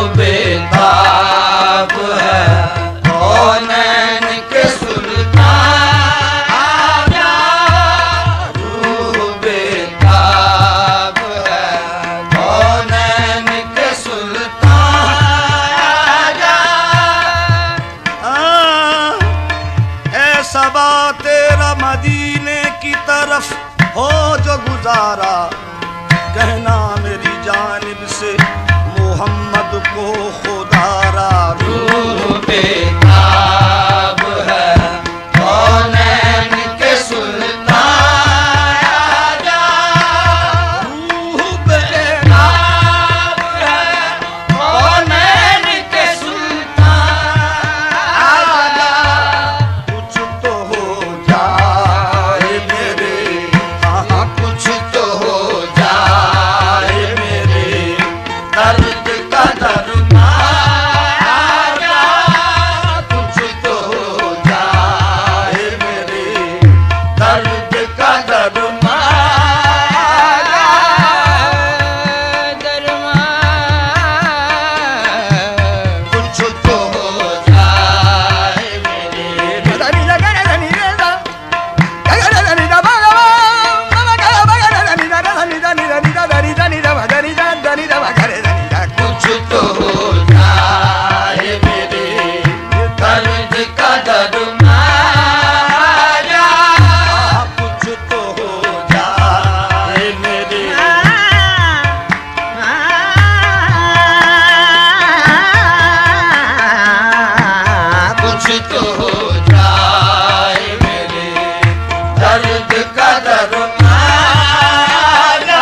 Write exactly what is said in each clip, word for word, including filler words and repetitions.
बेताब है कौनैन के सुल्तान आजा, रूह बेताब है कौनैन के सुल्तान आजा। ऐ सबा तेरा मदीने की तरफ हो जो गुजारा, कहना मेरी जानिब से मोहम्मद को खुदारा। रूह बेताब है कौनैन के सुल्तान आजा, रूह बेताब है कौनैन के सुल्तान आजा। कुछ तो हो जाए मेरे, हाँ कुछ तो हो जाए मेरे दर्द का दरमान आजा, कुछ तो हो जाए मेरे दर्द का दरमान दरमान, कुछ तो हो जाए मेरे कुछ तो हो जाए मेरे दर्द का दरमान आजा, कुछ तो हो जाए मेरे। कुछ तो हो जाए मेरे दर्द का दरमान आजा,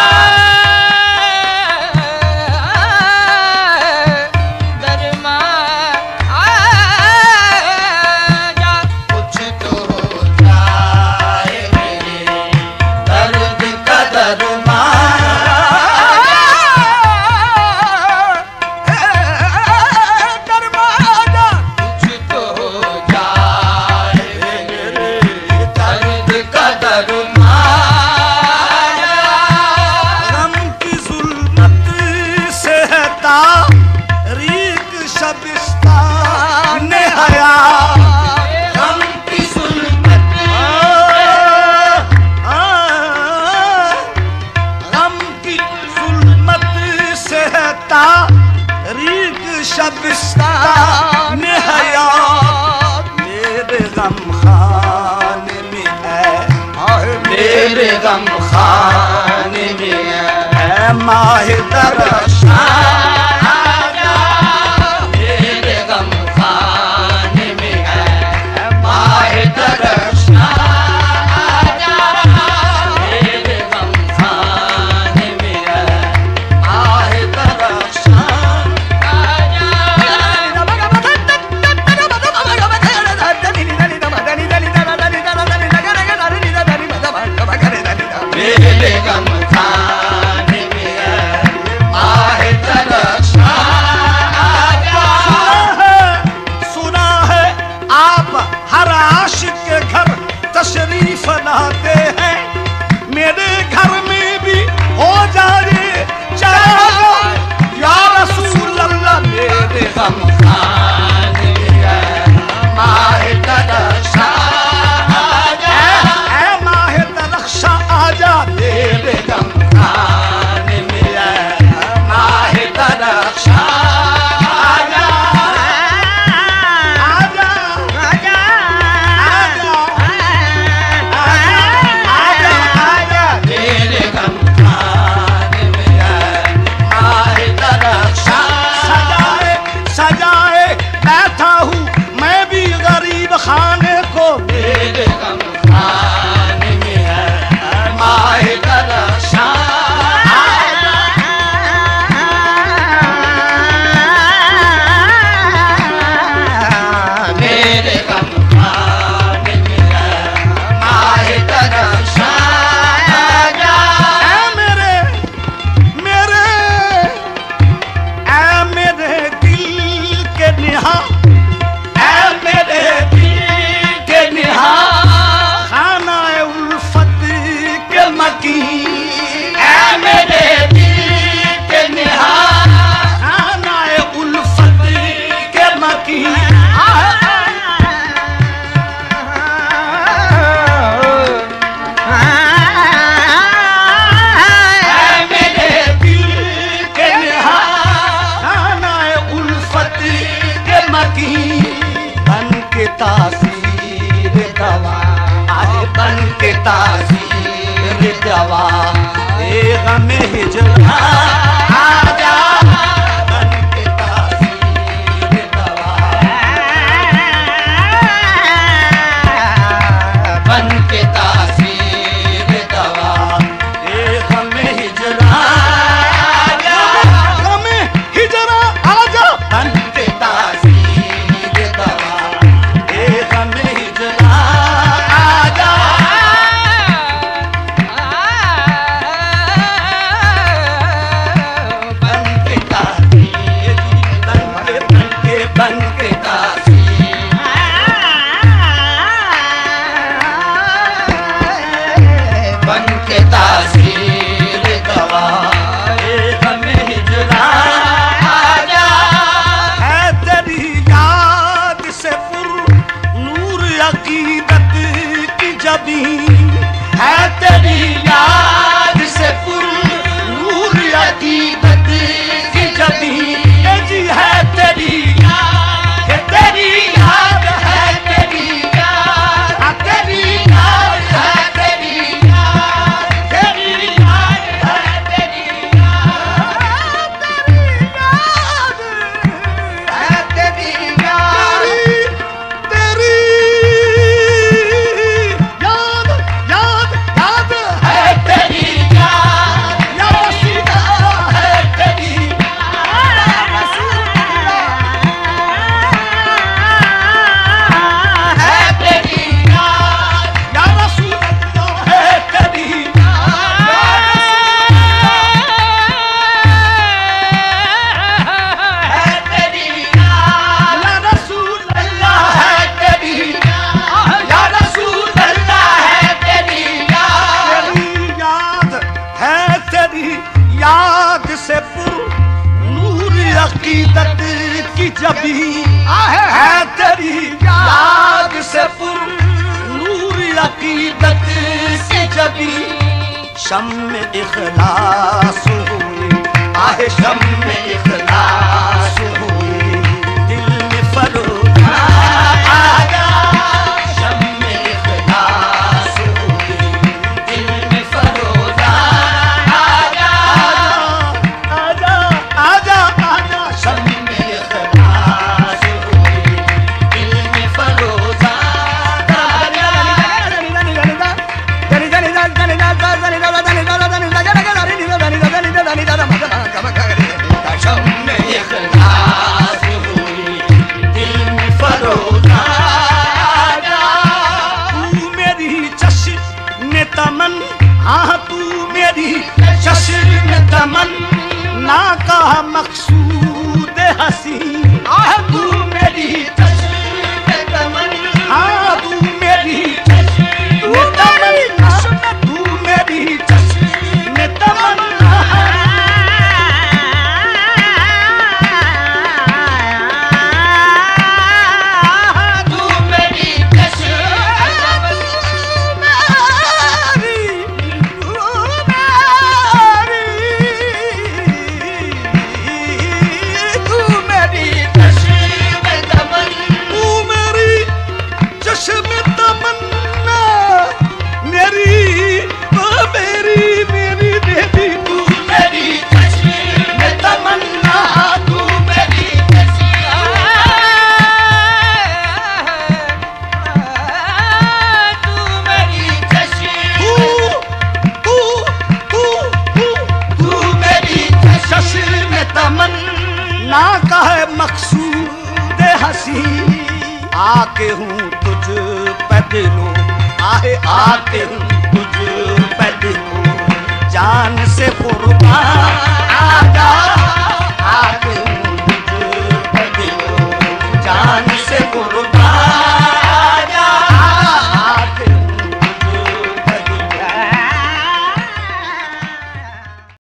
दरमान आजा। कुछ तो हो जाए मेरे दर्द का दरमान कुछ तो हो जाए मेरे दर्द का दरमान। गम की जुल्मत से है तारीक शबिस्तान हया, गम की जुल्मत गम की जुल्मत से है तारीक शबिस्तान हया। मेरे गम खाने में है, मेरे गम खाने में है माह दरशान आजा, मेरे गम खाने में है माह दरशान आजा, मेरे गम खाने में है माह दरशान आजा। मेरे गम खाने में है माह दरशान के तासीर दवा ए गम हिजरा आजा बन के तासीर दवा बन के तासीर दवा ए गम हिजरा आजा गम हिजरा आजा बन के तासीर दवा ए गम हिजरा आजा बन के तासीर बन के बन के तासीर बन के तासीर दवा ए गम हिजरा आजा है तेरी याद से पुर नूर अकीदत की जबी है तेरी याद से पुर नूर अकीदत की जबी ये जी है तेरी याद तेरी याद है तेरी याद हाँ, तेरी याद है तेरी याद तेरी याद है तेरी याद है तेरी याद तेरी याद याद याद है तेरी याद याद सीधा है तेरी है तेरी याद या रसूल अल्लाह है तेरी है तेरी याद या रसूल अल्लाह है तेरी या रसूल अल्लाह है तेरी याद तेरी याद है तेरी याद से पुर नूर अकीदत की जबी है तेरी याद से पुर नूर अकीदत की जबी शम इखलास हुई आहे शम इखलास हुई दिल में फरोगा आजा शम में इखलास हुई दिल में फरोजा आजा आजा आजा आजा शम में इखलास हुई दिल में फरोजा आजा शम में इखलास हुई दिल में फरोजा आजा तू मेरी चश्म तमन हाँ तू मेरी चश्म तमन ना का मकसूद हसी आह तू मेरी चश्म तमन हाँ तू मेरी चश्म तमन्ना तू मेरी चश्म तमन्ना तू मेरी चश्म तू मेरी चश्म तमन तू मेरी चश्म तमन्ना मेरी ओ मेरी मेरी बेबी तू मेरी चश्म तमन्ना तू मेरी तू मेरी चश्म तू तू तू तू मेरी चश्म तमन्ना का है मकसूद हसी आके हूँ तुझ पे दिलों आहे आके हूँ तुझ पे दिलों जान से कुर्बान आजा